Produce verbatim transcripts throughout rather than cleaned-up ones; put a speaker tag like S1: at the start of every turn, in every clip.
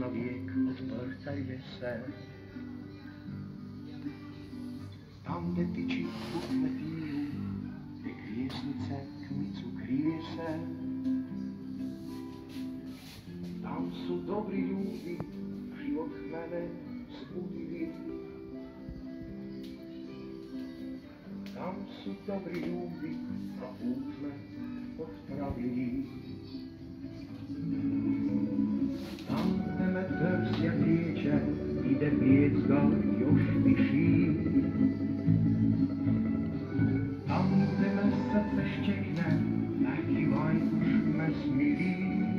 S1: navěk odvrtaje se. Tam, kde tyčí pukne týru, je kvěsnice kmicu kryje se. Tam sú dobrí ľudí, život mene zbudili. Tam sú dobrí ľudí a úsmech odpravili. Tam, kde medveď světlíče, jde pěcka još vyšší. Tam, kde me srdce štěkne, nechývaj už me smilí.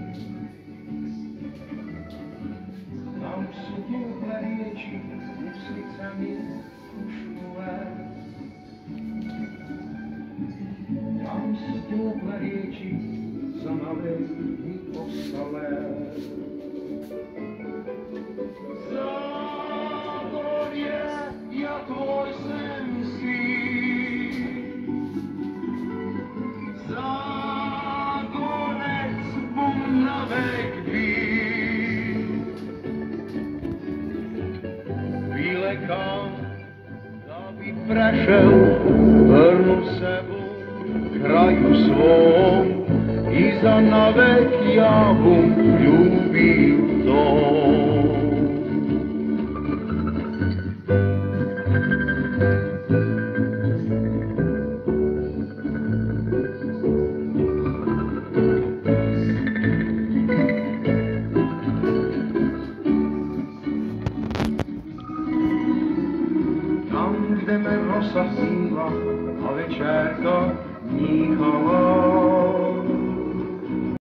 S1: Tam sú teplé rieči, úslicami ušnulé. Tam sú teplé rieči, za nové dny ostalé. Zágorie, ja tvoj sen sví. Zágonec bum na vek být. Vylekám, aby prešel, vrnu sebu kraju svom i za navek ja bum ljubim to. Tam, kde me rosa sníla a večerka níhala,